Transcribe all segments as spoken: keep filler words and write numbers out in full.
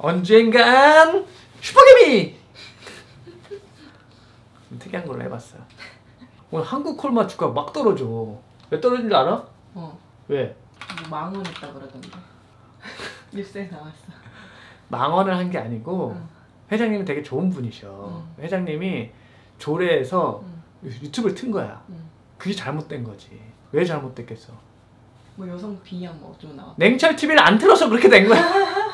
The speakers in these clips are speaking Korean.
언젠간 슈퍼개미! 특이한 걸로 해봤어. 오늘 한국 콜마 주가 막 떨어져. 왜 떨어진 줄 알아? 어. 왜? 뭐 망원 했다 그러던데. 뉴스에 나왔어. 망언을 한 게 아니고 응. 회장님이 되게 좋은 분이셔. 응. 회장님이 조례에서 응. 유튜브를 튼 거야. 응. 그게 잘못된 거지. 왜 잘못됐겠어? 뭐 여성 비양 뭐 좀 나왔어. 냉철 티비를 안 틀어서 그렇게 된 거야.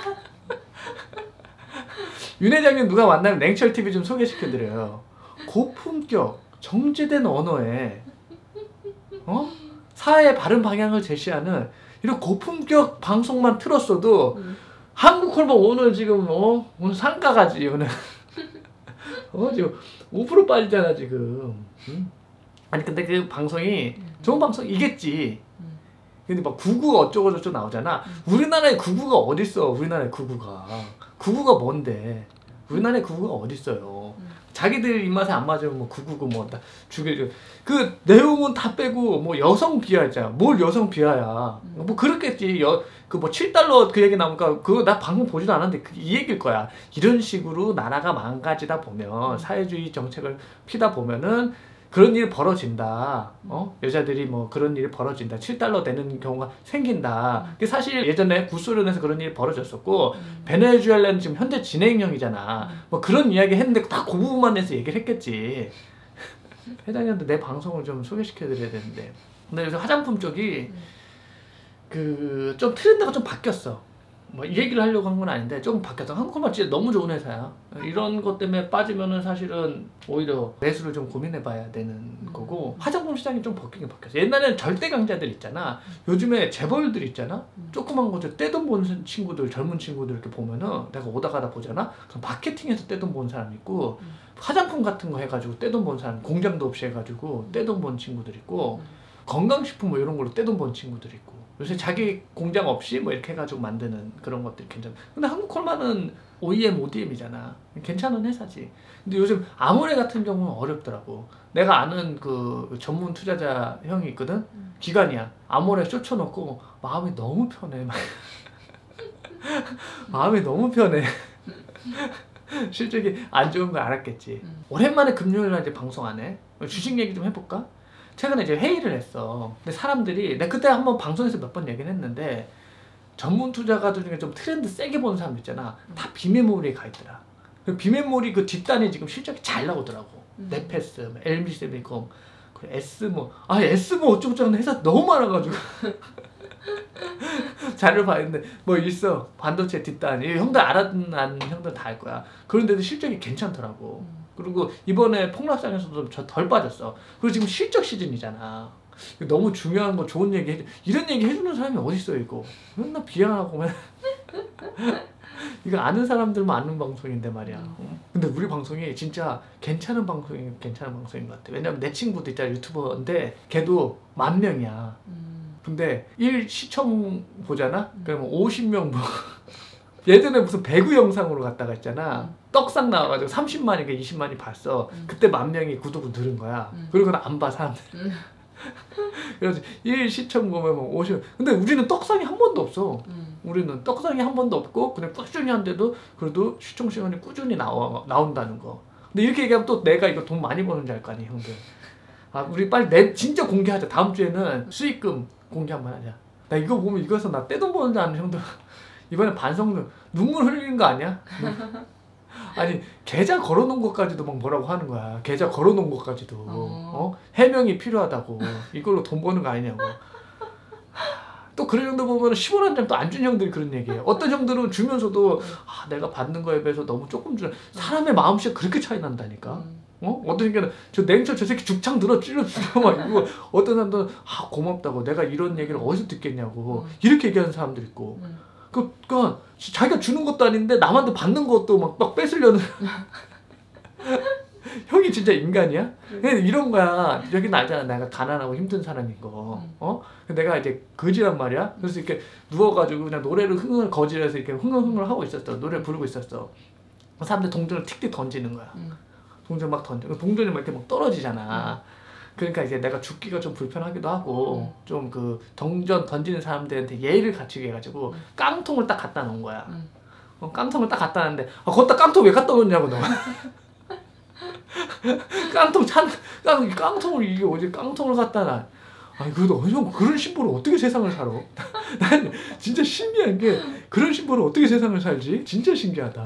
윤 회장님 누가 만나면 냉철 티비 좀 소개시켜드려요. 고품격 정제된 언어에 어? 사회의 바른 방향을 제시하는 이런 고품격 방송만 틀었어도 응. 한국 콜마 오늘 지금 어 오늘 상가가지 오늘 어 지금 오 퍼센트 빠지잖아 지금. 응? 아니 근데 그 방송이 응. 좋은 방송이겠지. 응. 근데 막 구구가 어쩌고 저쩌고 나오잖아. 응. 우리나라에 구구가 어딨어. 우리나라에 구구가 구구가 뭔데. 우리나라에 구구가 어딨어요. 응. 자기들 입맛에 안 맞으면 뭐 구구고 뭐 다 죽여줘. 그 내용은 다 빼고 뭐 여성 비하잖아. 뭘 여성 비하야. 응. 뭐 그렇겠지. 여 그 뭐 칠 달러 그 얘기 나오니까 그거 나 방금 보지도 않았는데 그 이 얘기일 거야. 이런 식으로 나라가 망가지다 보면 사회주의 정책을 피다 보면은 그런 일이 벌어진다. 어? 여자들이 뭐 그런 일이 벌어진다. 칠 달러 되는 경우가 생긴다. 음. 사실 예전에 구소련에서 그런 일이 벌어졌었고 음. 베네수엘라는 지금 현재 진행형이잖아. 음. 뭐 그런 이야기 했는데 다 그 부분만 해서 얘기를 했겠지. 회장님한테 내 방송을 좀 소개시켜드려야 되는데. 근데 요새 화장품 쪽이 음. 그 좀 트렌드가 좀 바뀌었어. 뭐 이 얘기를 하려고 한 건 아닌데 조금 바뀌었어. 한국 콜마 진짜 너무 좋은 회사야. 이런 것 때문에 빠지면은 사실은 오히려 매수를 좀 고민해 봐야 되는 음. 거고 화장품 시장이 좀 바뀌긴 바뀌었어. 옛날에는 절대 강자들 있잖아. 요즘에 재벌들 있잖아. 음. 조그만 거죠. 떼돈 본 친구들, 젊은 친구들 이렇게 보면은 내가 오다 가다 보잖아. 그럼 마케팅에서 떼돈 본 사람 있고 음. 화장품 같은 거 해가지고 떼돈 본 사람, 공장도 없이 해가지고 떼돈 본 친구들 있고 음. 건강식품 뭐 이런 걸로 떼돈 번 친구들 있고 요새 자기 공장 없이 뭐 이렇게 해가지고 만드는 그런 것들이 괜찮아. 근데 한국 콜마는 오이엠, 오디엠이잖아. 괜찮은 회사지. 근데 요즘 아모레 같은 경우는 어렵더라고. 내가 아는 그 전문 투자자 형이 있거든. 음. 기관이야. 아모레 쫓아놓고 마음이 너무 편해. 마음이 너무 편해. 실적이 안 좋은 걸 알았겠지. 음. 오랜만에 금요일날 이제 방송 안 해. 주식 얘기 좀 해볼까? 최근에 이제 회의를 했어. 근데 사람들이 내가 그때 한번 방송에서 몇 번 얘기를 했는데 전문 투자가들 중에 좀 트렌드 세게 보는 사람 있잖아. 다 비메모리에 가 있더라. 그 비메모리 그 뒷단이 지금 실적이 잘 나오더라고. 음. 네페스, 엘비세미컴, S 뭐, 아 S 뭐 어쩌고저쩌고 회사 너무 많아가지고 자료를 봤는데 뭐 있어. 반도체 뒷단. 형들 알아듣는 형들 다 알 거야. 그런데도 실적이 괜찮더라고. 음. 그리고 이번에 폭락장에서도 저 덜 빠졌어. 그리고 지금 실적 시즌이잖아. 너무 중요한 거 좋은 얘기 해줘. 이런 얘기 해주는 사람이 어딨어 이거. 맨날 비하하고 맨 이거 아는 사람들만 아는 방송인데 말이야. 음. 근데 우리 방송이 진짜 괜찮은 방송이 괜찮은 방송인 것 같아. 왜냐면 내 친구도 있잖아. 유튜버인데 걔도 만 명이야. 음. 근데 일 시청 보잖아? 음. 그러면 오십 명 뭐 예전에 무슨 배구 영상으로 갔다가 있잖아. 음. 떡상 나와가지고 삼십만인가 이십만이 봤어. 음. 그때 만 명이 구독을 누른 거야. 음. 그리고는 안 봐 사람들. 음. 그래서 일 시청 보면 뭐 오십. 근데 우리는 떡상이 한 번도 없어. 음. 우리는 떡상이 한 번도 없고 그냥 꾸준히 한데도 그래도 시청 시간이 꾸준히 나와 나온다는 거. 근데 이렇게 얘기하면 또 내가 이거 돈 많이 버는 줄 알 거 아니 형들. 아 우리 빨리 내 진짜 공개하자. 다음 주에는 수익금 공개 한번 하자. 나 이거 보면 이거서 나 떼돈 버는 줄 아는 형들. 이번에 반성문 눈물 흘리는 거 아니야? 아니 계좌 걸어놓은 것까지도 막 뭐라고 하는 거야. 계좌 걸어놓은 것까지도 어. 어? 해명이 필요하다고. 이걸로 돈 버는 거 아니냐고. 또 그런 형들 보면 십 원 한 장 또 안 준 형들이 그런 얘기해. 어떤 형들은 주면서도 아, 내가 받는 거에 비해서 너무 조금 주는. 사람의 마음씨가 그렇게 차이 난다니까. 어? 어떤 새끼는 저 냉철 저 새끼 죽창 들어 찔러 죽여 막 이러고 어떤 사람들은 아 고맙다고 내가 이런 얘기를 어디서 듣겠냐고 이렇게 얘기하는 사람들 있고. 그, 그니까, 자기가 주는 것도 아닌데, 남한테 받는 것도 막, 막 뺏으려는. 형이 진짜 인간이야? 근데 이런 거야. 여기는 알잖아. 내가 가난하고 힘든 사람인 거. 어? 내가 이제 거지란 말이야. 그래서 이렇게 누워가지고 그냥 노래를 흥얼 거지라서 이렇게 흥얼흥얼 하고 있었어. 노래 부르고 있었어. 사람들 동전을 틱틱 던지는 거야. 동전 막 던져. 동전이 막 이렇게 막 떨어지잖아. 그러니까 이제 내가 죽기가 좀 불편하기도 하고 음. 좀 그 동전 던지는 사람들한테 예의를 갖추게 해가지고 음. 깡통을 딱 갖다 놓은 거야. 음. 어, 깡통을 딱 갖다 놨는데 아, 거기다 깡통 왜 갖다 놓냐고 너. 깡통 찬 깡, 깡통을 이게 어디 깡통을 갖다 놔. 아니 그래도 형 그런 신부로 어떻게 세상을 살아? 난 진짜 신기한 게 그런 신부로 어떻게 세상을 살지? 진짜 신기하다.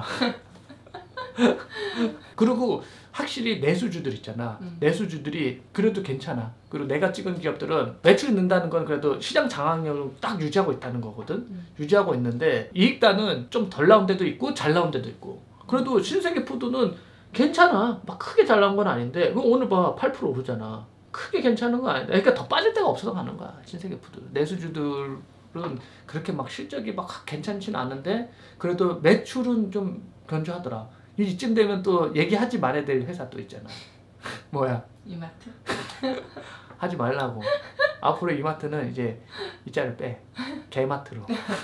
그리고 확실히 내수주들 있잖아. 음. 내수주들이 그래도 괜찮아. 그리고 내가 찍은 기업들은 매출이 는다는 건 그래도 시장 장악력을 딱 유지하고 있다는 거거든. 음. 유지하고 있는데 이익단은 좀 덜 나온 데도 있고 잘 나온 데도 있고. 그래도 신세계 푸드는 괜찮아. 막 크게 잘 나온 건 아닌데 오늘 봐 팔 퍼센트 오르잖아. 크게 괜찮은 거 아닌데 그러니까 더 빠질 데가 없어서 가는 거야. 신세계 푸드. 내수주들은 그렇게 막 실적이 막 괜찮지는 않은데 그래도 매출은 좀 견조하더라. 이쯤 되면 또 얘기하지 말아야 될 회사 또 있잖아. 뭐야? 이마트? 하지 말라고. 앞으로 이마트는 이제 이 자를 빼. 개마트로.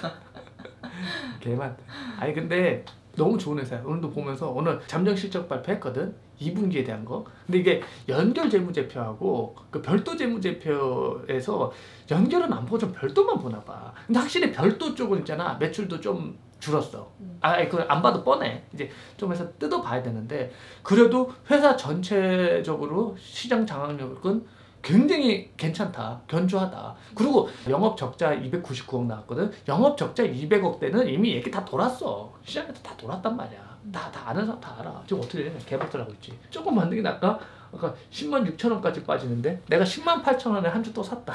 개마트. 아니 근데 너무 좋은 회사야. 오늘도 보면서 오늘 잠정 실적 발표했거든. 이 분기에 대한 거. 근데 이게 연결 재무제표하고 그 별도 재무제표에서 연결은 안 보고 좀 별도만 보나 봐. 근데 확실히 별도 쪽은 있잖아. 매출도 좀 줄었어. 음. 아, 그걸 안 봐도 뻔해. 이제 좀 해서 뜯어봐야 되는데 그래도 회사 전체적으로 시장 장악력은 굉장히 괜찮다. 견조하다. 그리고 영업 적자 이백구십구억 나왔거든. 영업 적자 이백억 대는 이미 얘기 다 돌았어. 시장에서 다 돌았단 말이야. 다, 다 아는 사람 다 알아. 지금 어떻게 해? 개발들 하고 있지. 조금 만든 게 아까 아까 십만 육천 원까지 빠지는데 내가 십만 팔천 원에 한 주 또 샀다.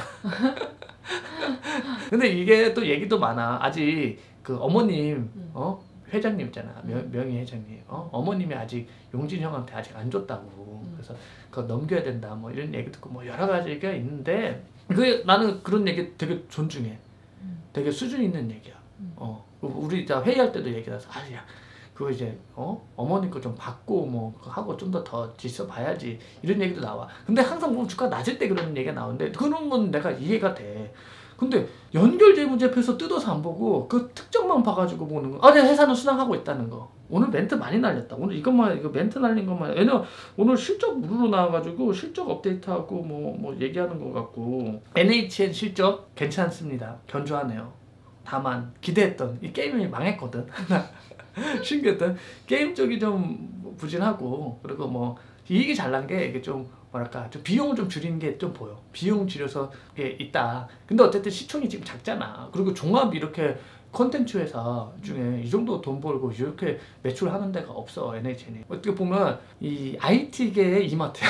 근데 이게 또 얘기도 많아. 아직 그 어머님 어 회장님 있잖아. 명, 명의 회장님. 어 어머님이 아직 용진 형한테 아직 안 줬다고. 그래서 그거 넘겨야 된다. 뭐 이런 얘기 듣고 뭐 여러 가지가 있는데 그 나는 그런 얘기 되게 존중해. 되게 수준 있는 얘기야. 어 우리 다 회의할 때도 얘기해서 아야 그거 이제 어 어머니 거 좀 받고 뭐 하고 좀 더 더 지쳐 봐야지 이런 얘기도 나와. 근데 항상 보면 주가 낮을 때 그런 얘기가 나오는데 그런 건 내가 이해가 돼. 근데 연결 재무제표에서 뜯어서 안 보고 그 특정만 봐가지고 보는 거. 아, 내 회사는 순항하고 있다는 거. 오늘 멘트 많이 날렸다. 오늘 이것만 이거 멘트 날린 것만. 왜냐면 오늘 실적 무르르 나와가지고 실적 업데이트하고 뭐 뭐 얘기하는 것 같고. 엔에이치엔 실적 괜찮습니다. 견조하네요. 다만 기대했던 이 게임이 망했거든. 신기했던 게임 쪽이 좀 부진하고 그리고 뭐 이익이 잘 난 게 이게 좀 뭐랄까 좀 비용을 좀 줄이는 게 좀 보여. 비용 줄여서 이게 있다. 근데 어쨌든 시총이 지금 작잖아. 그리고 종합 이렇게 콘텐츠 회사 중에 이 정도 돈 벌고 이렇게 매출하는 데가 없어. 엔에이치엔이 어떻게 보면 이 아이티계의 이마트야.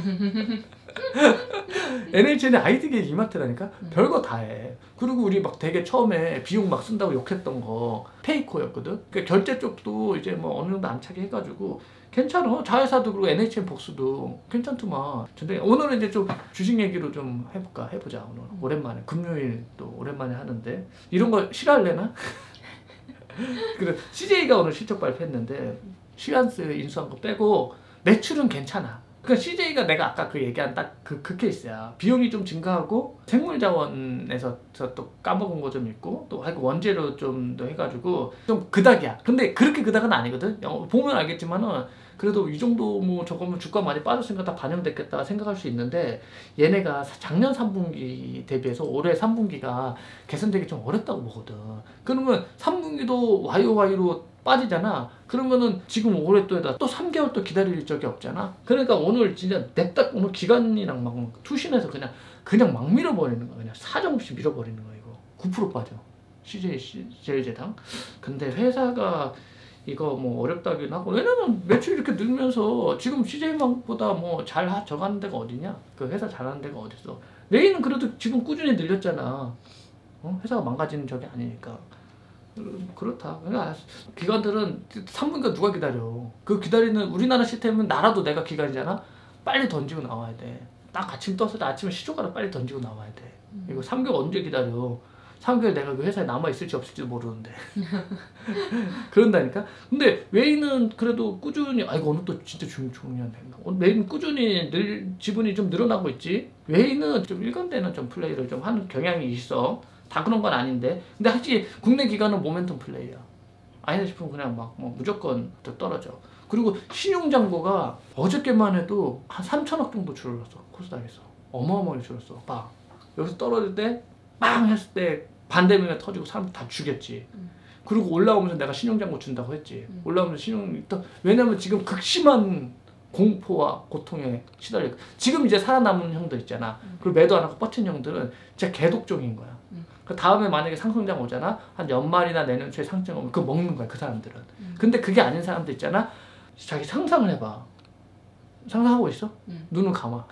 엔에이치엔이 아이티계의 이마트라니까. 음. 별거 다 해. 그리고 우리 막 되게 처음에 비용 막 쓴다고 욕했던 거 페이커였거든. 그러니까 결제 쪽도 이제 뭐 어느 정도 안착이 해가지고 괜찮아. 자회사도 그리고 엔에이치엔 복수도 괜찮더만. 근데 오늘은 이제 좀 주식 얘기로 좀 해볼까 해보자. 오늘 오랜만에 금요일 또 오랜만에 하는데 이런 거 싫어할래나? 그래 씨제이가 오늘 실적 발표했는데 시간스 인수한 거 빼고 매출은 괜찮아. 그러니까 씨제이가 내가 아까 그 얘기한 딱 그 그 케이스야. 비용이 좀 증가하고 생물자원에서 또 까먹은 거 좀 있고 또 하여튼 원재료 좀 더 해가지고 좀 그닥이야. 근데 그렇게 그닥은 아니거든. 보면 알겠지만은 그래도 이 정도 뭐 저거면 주가 많이 빠졌으니까 다 반영됐겠다 생각할 수 있는데 얘네가 작년 삼 분기 대비해서 올해 삼 분기가 개선되기 좀 어렵다고 보거든. 그러면 삼 분기도 와이오와이로 빠지잖아. 그러면은 지금 올해 또에다 또 삼 개월 또 기다릴 적이 없잖아. 그러니까 오늘 진짜 냅다 오늘 기관이랑 막 투신해서 그냥 그냥 막 밀어버리는 거야. 그냥 사정없이 밀어버리는 거야. 이거 구 퍼센트 빠져. 씨제이 제일제당. 근데 회사가 이거 뭐 어렵다긴 하고 왜냐면 매출이 이렇게 늘면서 지금 씨제이만보다 뭐 잘 저가는 데가 어디냐? 그 회사 잘하는 데가 어딨어? 레이는 그래도 지금 꾸준히 늘렸잖아. 어? 회사가 망가지는 적이 아니니까. 그렇다. 그러니까 기관들은 삼 분기가 누가 기다려. 그 기다리는 우리나라 시스템은 나라도 내가 기관이잖아. 빨리 던지고 나와야 돼. 딱 아침 떴을 때 아침에 시초가를 빨리 던지고 나와야 돼. 음. 이거 삼 개월 언제 기다려. 삼 개월 내가 그 회사에 남아있을지 없을지도 모르는데. 그런다니까? 근데 웨이는 그래도 꾸준히, 아, 이거 오늘 또 진짜 중, 중요한 데인가. 오늘 웨이는 꾸준히 늘, 지분이 좀 늘어나고 있지. 웨이는 좀 일관되는 좀 플레이를 좀 하는 경향이 있어. 다 그런 건 아닌데. 근데 확실히 국내 기관은 모멘텀 플레이야. 아니다 싶으면 그냥 막 뭐 무조건 또 떨어져. 그리고 신용잔고가 어저께만 해도 한 삼천억 정도 줄었어. 코스닥에서. 어마어마하게 줄었어. 막. 여기서 떨어질 때 빵 했을 때 반대면에 터지고 사람 다 죽였지. 음. 그리고 올라오면서 내가 신용장고 준다고 했지. 음. 올라오면서 신용 또 왜냐면 지금 극심한 공포와 고통에 시달려. 지금 이제 살아남은 형들 있잖아. 음. 그리고 매도 안 하고 버틴 형들은 진짜 개독종인 거야. 음. 그 다음에 만약에 상승장 오잖아. 한 연말이나 내년 초에 상승 오면 그거 먹는 거야 그 사람들은. 음. 근데 그게 아닌 사람들 있잖아. 자기 상상을 해봐. 상상하고 있어? 음. 눈을 감아.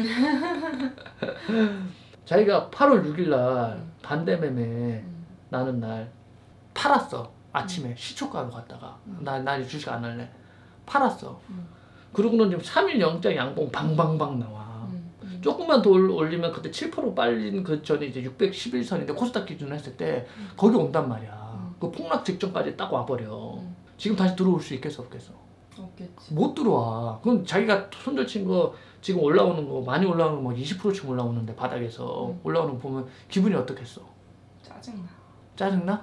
자기가 팔월 육일날 음. 반대매매 음. 나는 날 팔았어. 아침에 시초가로 갔다가 음. 나, 나 주식 안 할래. 팔았어. 음. 그러고는 지금 삼 일 영장 양봉 방방방 나와. 음. 음. 조금만 더 올리면 그때 칠 퍼센트 빨린 그 전에 이제 육백십일 선인데 코스닥 기준으로 했을 때 음. 거기 온단 말이야. 음. 그 폭락 직전까지 딱 와버려. 음. 지금 다시 들어올 수 있겠어 없겠어? 없겠지. 못 들어와. 그럼 자기가 손절 친 거 지금 올라오는 거 많이 올라오는 거 뭐 이십 퍼센트쯤 올라오는데 바닥에서 음. 올라오는 거 보면 기분이 어떻겠어? 짜증나. 짜증나?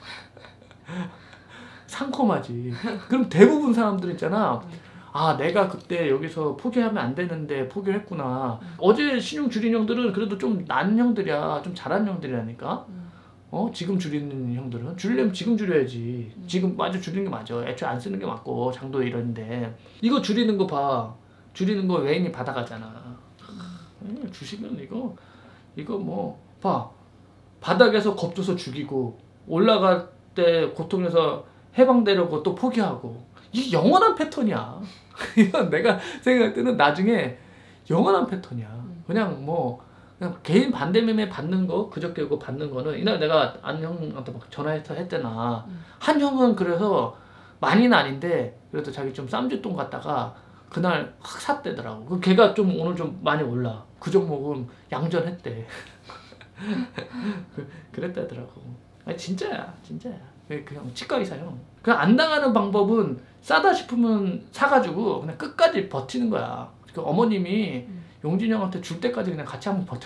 상콤하지. 그럼 대부분 사람들 있잖아. 아 내가 그때 여기서 포기하면 안 되는데 포기를 했구나. 음. 어제 신용 줄인 형들은 그래도 좀 난 형들이야. 좀 잘한 형들이라니까. 음. 어 지금 줄이는 형들은 줄이려면 지금 줄여야지. 음. 지금 맞아 줄이는 게 맞아. 애초에 안 쓰는 게 맞고 장도 이런데 이거 줄이는 거 봐. 줄이는 거 외인이 받아가잖아. 음, 주식은 이거 이거 뭐 봐. 바닥에서 겁줘서 죽이고 올라갈 때 고통에서 해방되려고 또 포기하고 이게 영원한 패턴이야. 이건 내가 생각할 때는 나중에 영원한 패턴이야. 그냥 뭐 그냥 개인 반대매매 받는 거 그저께 그거 받는 거는 이날 내가 안 형한테 막 전화해서 했대나. 음. 한 형은 그래서 많이는 아닌데 그래도 자기 좀 쌈짓돈 갔다가 그날 확 샀대더라고. 그 걔가 좀 오늘 좀 많이 올라. 그 종목은 양전했대. 그, 그랬다더라고. 아니 진짜야 진짜야. 그냥 치과 의사형. 그냥 안 당하는 방법은 싸다 싶으면 사가지고 그냥 끝까지 버티는 거야. 그 어머님이 음. 용진이 형한테 줄 때까지 그냥 같이 한번 버텨.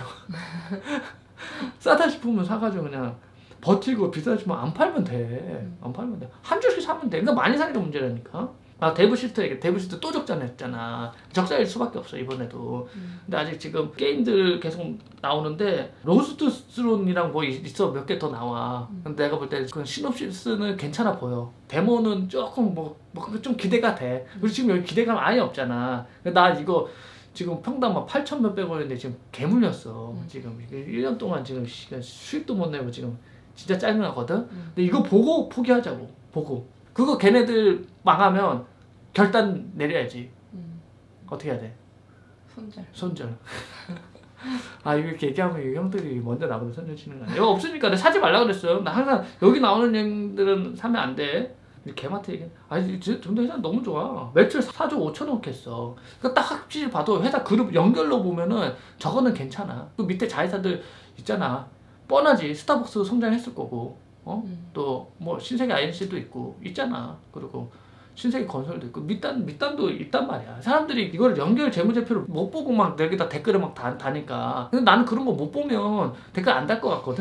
싸다 싶으면 사가지고 그냥 버티고 비싸지만 안 팔면 돼. 안 팔면 돼. 한 줄씩 사면 돼. 그러니까 많이 사는 게 문제라니까. 아 데브시트 얘기, 데브시트 또 적자냈잖아. 적자일 수밖에 없어 이번에도. 음. 근데 아직 지금 게임들 계속 나오는데 로스트스론이랑 뭐 있어 몇 개 더 나와. 음. 근데 내가 볼 때 그 시놉시스는 괜찮아 보여. 데모는 조금 뭐 좀 기대가 돼. 그리고 지금 여기 기대감 아예 없잖아. 나 이거 지금 평당 막 팔천 몇백 원인데 지금 개물렸어. 음. 지금 일 년 동안 지금 수익도 못 내고 지금 진짜 짜증나거든. 음. 근데 이거 보고 포기하자고. 보고. 그거 걔네들 망하면 결단 내려야지. 음. 어떻게 해야 돼? 손절. 손절. 아 이거 이렇게 얘기하면 이 형들이 먼저 나보다 손절 치는 거 아니야? 이거 없으니까 내가 사지 말라 그랬어요. 나 항상 여기 나오는 형들은 사면 안 돼. 걔한테 얘기. 아니 근데 회사 너무 좋아. 매출 사조 오천억 했어. 그러니까 딱 확실히 봐도 회사 그룹 연결로 보면은 저거는 괜찮아. 그 밑에 자회사들 있잖아. 뻔하지. 스타벅스 성장했을 거고. 어? 음. 또 뭐 신세계 아이엔씨도 있고 있잖아. 그리고 신세계 건설도 있고 밑단 밑단도 있단 말이야. 사람들이 이걸 연결 재무제표를 못 보고 막 여기다 댓글을 막 다, 다니까. 근데 나는 그런 거 못 보면 댓글 안 달 것 같거든.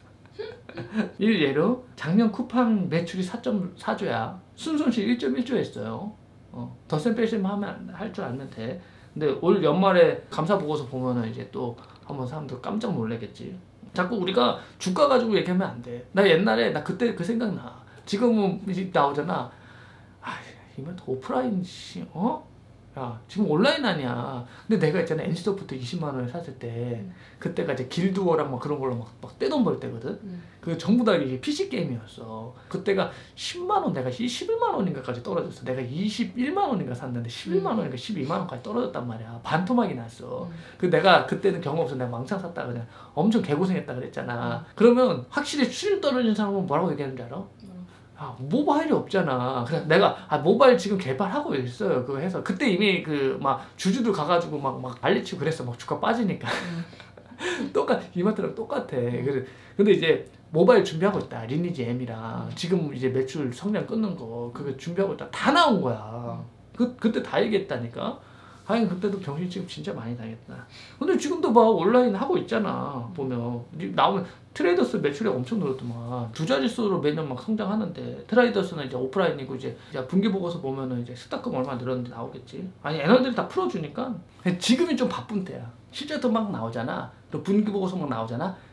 일예로 작년 쿠팡 매출이 사 점 사조야. 순손실 일 점 일조 했어요. 어, 덧셈 뺄셈 하면 할 줄 알면 돼. 근데 올 연말에 감사 보고서 보면은 이제 또 한번 사람들 깜짝 놀라겠지. 자꾸 우리가 주가 가지고 얘기하면 안 돼. 나 옛날에 나 그때 그 생각 나. 지금은 이제 나오잖아. 아, 이번 오프라인 씨, 어? 야, 지금 온라인 아니야. 근데 내가 있잖아 엔씨소프트 이십만 원에 샀을 때 음. 그때가 이제 길드워랑 막 그런 걸로 막, 막 떼돈 벌 때거든. 음. 그 전부 다 이게 피씨 게임이었어. 그때가 십만 원, 내가 십일만 원인가까지 떨어졌어. 내가 이십일만 원인가 샀는데 십일만 원인가 십이만 원까지 떨어졌단 말이야. 반토막이 났어. 음. 그 내가 그때는 경험 없어. 내가 망상 샀다 그냥 엄청 개고생했다 그랬잖아. 음. 그러면 확실히 수준 떨어진 사람은 뭐라고 얘기하는 줄 알아? 아, 모바일이 없잖아. 그래서 내가 아 모바일 지금 개발하고 있어요. 그거 해서 그때 이미 그 막 주주들 가가지고 막 막 난리치고 그랬어. 막 주가 빠지니까. 음. 똑같 이마트랑 똑같아. 그래 근데 이제 모바일 준비하고 있다. 리니지 M이랑 지금 이제 매출 성장 끊는 거 그거 준비하고 있다. 다 나온 거야. 그 그때 다 얘기했다니까. 하긴 그때도 병신 지금 진짜 많이 당했다. 근데 지금도 봐 온라인 하고 있잖아. 보면 나오면 트레이더스 매출이 엄청 늘었더만 두 자릿수로 매년 막 성장하는데 트레이더스는 이제 오프라인이고 이제 분기 보고서 보면은 이제 스타금 얼마 늘었는데 나오겠지. 아니 애널들이 다 풀어주니까 지금이 좀 바쁜 때야. 실제도 막 나오잖아. 또 분기 보고서 막 나오잖아.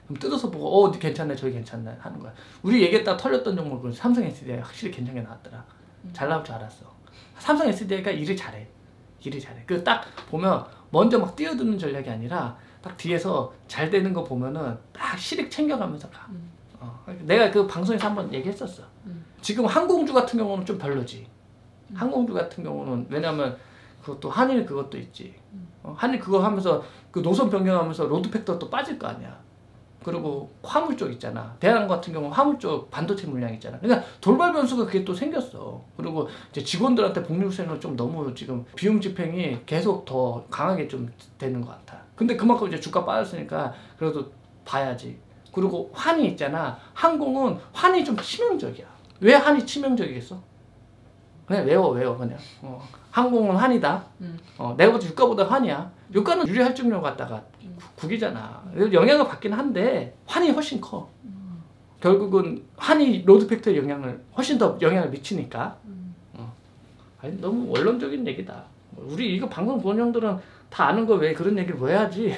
그럼 뜯어서 보고 어 괜찮네 저기 괜찮네 하는 거야. 우리 얘기했다가 털렸던 종목은 삼성 에스디아이 확실히 괜찮게 나왔더라. 음. 잘 나올 줄 알았어. 삼성 에스디아이가 일을 잘해. 일을 잘해. 그 딱 보면 먼저 막 뛰어드는 전략이 아니라 딱 뒤에서 잘 되는 거 보면은 딱 실익 챙겨가면서 가. 음. 어. 내가 그 방송에서 한번 얘기했었어. 음. 지금 항공주 같은 경우는 좀 별로지. 음. 항공주 같은 경우는 왜냐면 그것도 한일 그것도 있지. 음. 어, 한일 그거 하면서 그 노선 변경하면서 로드 팩터 또 빠질 거 아니야. 그리고 화물 쪽 있잖아. 대한항공 같은 경우 화물 쪽 반도체 물량 있잖아. 그러니까 돌발 변수가 그게 또 생겼어. 그리고 이제 직원들한테 복리후생을 좀 너무 지금 비용 집행이 계속 더 강하게 좀 되는 것 같아. 근데 그만큼 이제 주가 빠졌으니까 그래도 봐야지. 그리고 환이 있잖아. 항공은 환이 좀 치명적이야. 왜 환이 치명적이겠어? 그냥 외워 외워 그냥. 어. 항공은 환이다. 음. 어, 내가 볼 때 유가보다 환이야. 유가는 유리 할증료 갖다가 음. 국이잖아. 영향을 받긴 한데 환이 훨씬 커. 음. 결국은 환이 로드 팩터의 영향을 훨씬 더 영향을 미치니까. 음. 어. 아니 너무 원론적인 얘기다. 우리 이거 방송 보는 형들은 다 아는 거 왜 그런 얘기를 왜 하지?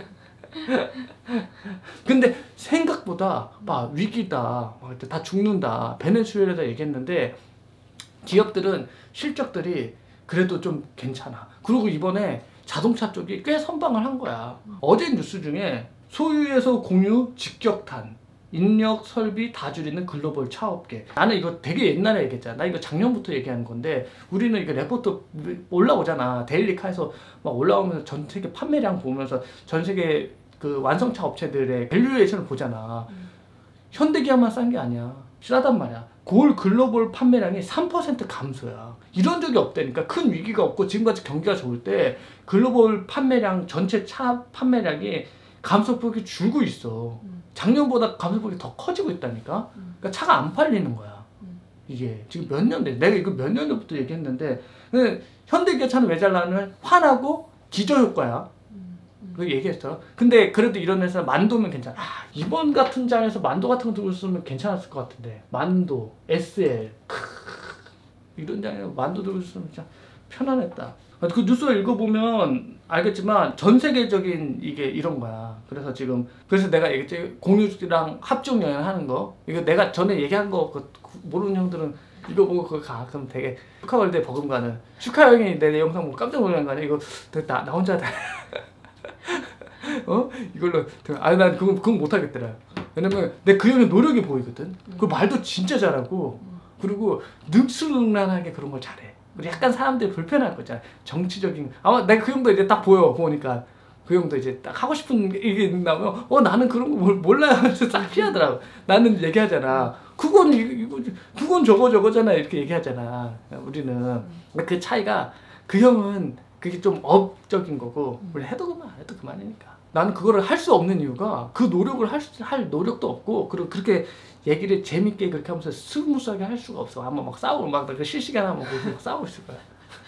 근데 생각보다 막 위기다, 다 죽는다, 베네수엘라다 얘기했는데 기업들은 실적들이 그래도 좀 괜찮아. 그리고 이번에 자동차 쪽이 꽤 선방을 한 거야. 어제 뉴스 중에 소유에서 공유 직격탄 인력 설비 다 줄이는 글로벌 차업계. 나는 이거 되게 옛날에 얘기했잖아. 나 이거 작년부터 얘기하는 건데 우리는 이거 레포트 올라오잖아. 데일리카에서 막 올라오면서 전 세계 판매량 보면서 전 세계 그 완성차 업체들의 밸류에이션을 보잖아. 음. 현대기아만 싼 게 아니야. 싸단 말이야. 올 글로벌 판매량이 삼 퍼센트 감소야. 이런 적이 없다니까. 큰 위기가 없고 지금같이 경기가 좋을 때 글로벌 판매량 전체 차 판매량이 감소폭이 줄고 있어. 음. 작년보다 감소폭이 더 커지고 있다니까. 음. 그러니까 차가 안 팔리는 거야. 음. 이게 지금 몇 년 돼. 내가 이거 몇 년 전부터 얘기했는데 현대기아 차는 왜 잘 나가냐면 환하고 기저효과야. 그 얘기했어. 근데 그래도 이런 회사 만도면 괜찮아. 아, 이번 같은 장에서 만도 같은 거 들고 있으면 괜찮았을 것 같은데. 만도, 에스엘 크으, 이런 장에 만도 들고 있으면 진짜 편안했다. 그 뉴스 읽어보면 알겠지만 전 세계적인 이게 이런 거야. 그래서 지금 그래서 내가 얘기했지. 공유랑 합종 여행 하는 거 이거 내가 전에 얘기한 거 그 모르는 형들은 이거 보고 그거 가. 그럼 되게 축하월드에 버금가는 축하 여행이 내, 내 영상 보고 깜짝 놀란 거 아니야. 이거 나, 나 혼자 다 어? 이걸로 아니 난 그건, 그건 못하겠더라. 왜냐면 내 그 형의 노력이 보이거든. 음. 그 말도 진짜 잘하고 음. 그리고 능수능란하게 그런 걸 잘해. 그리고 약간 사람들이 불편할 거잖아. 정치적인 아마 내가 그 형도 이제 딱 보여 보니까 그 형도 이제 딱 하고 싶은 얘기 나오면 어 나는 그런 거 몰라 하면서 딱 피하더라고. 나는 얘기하잖아. 그건 이거 그건 저거 저거잖아 이렇게 얘기하잖아. 우리는 음. 그 차이가 그 형은 그게 좀 업적인 거고 원래 해도 그만 안 해도 그만이니까. 나는 그거를 할 수 없는 이유가 그 노력을 할, 수, 할 노력도 없고 그리고 그렇게 얘기를 재밌게 그렇게 하면서 스무스하게 할 수가 없어. 아마 막 싸우고 막 실시간 하면 막 싸우고 있을 거야.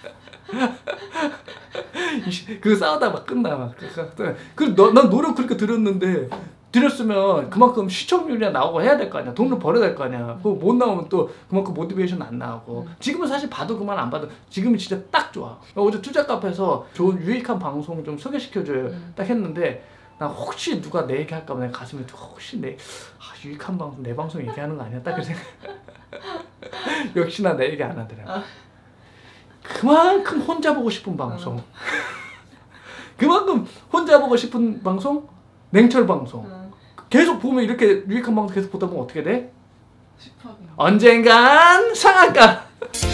그 싸우다 막 끝나 막. 그 난 노력 그렇게 들였는데 들였으면 그만큼 시청률이 나오고 해야 될 거 아니야. 돈을 벌어야 될 거 아니야. 그거 못 나오면 또 그만큼 모티베이션 안 나오고. 지금은 사실 봐도 그만 안 봐도 지금은 진짜 딱 좋아. 어제 투자 카페에서 좋은 유익한 방송 좀 소개시켜줘요. 음. 딱 했는데 나 혹시 누가 내 얘기 할까 봐 내 가슴에 혹시 내 아, 유익한 방송 내 방송 얘기하는 거 아니야? 딱 그 생각. 역시나 내 얘기 안 하더라. 아. 그만큼 혼자 보고 싶은 방송. 어. 그만큼 혼자 보고 싶은 방송. 냉철 방송. 응. 계속 보면 이렇게 유익한 방송 계속 보다 보면 어떻게 돼? 슈퍼. 언젠간 상한가.